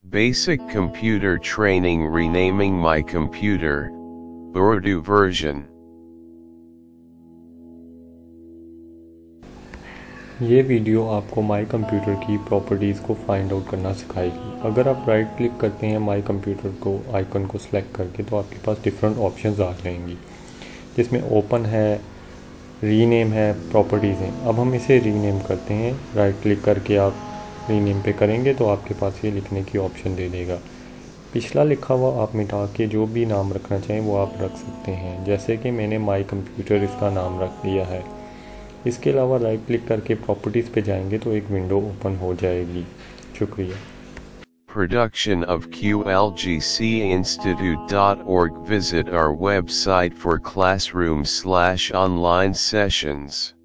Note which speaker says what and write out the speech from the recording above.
Speaker 1: Basic computer training renaming my computer, Urdu version।
Speaker 2: ये video आपको my computer की properties को फाइंड आउट करना सिखाएगी। अगर आप राइट क्लिक करते हैं माई कंप्यूटर को आइकन को सिलेक्ट करके, तो आपके पास डिफरेंट ऑप्शंस आ जाएंगी, जिसमें ओपन है, रीनेम है, प्रॉपर्टीज़ हैं। अब हम इसे रीनेम करते हैं। राइट क्लिक करके आप रीनेम पे करेंगे तो आपके पास ये लिखने की ऑप्शन दे देगा। पिछला लिखा हुआ आप मिटा के जो भी नाम रखना चाहें वो आप रख सकते हैं, जैसे कि मैंने माई कंप्यूटर इसका नाम रख दिया है। इसके अलावा राइट क्लिक करके प्रॉपर्टीज़ पे जाएंगे तो एक विंडो ओपन हो जाएगी। शुक्रिया।
Speaker 1: Production of QLGCinstitute.org। Visit our website for classroom/online sessions।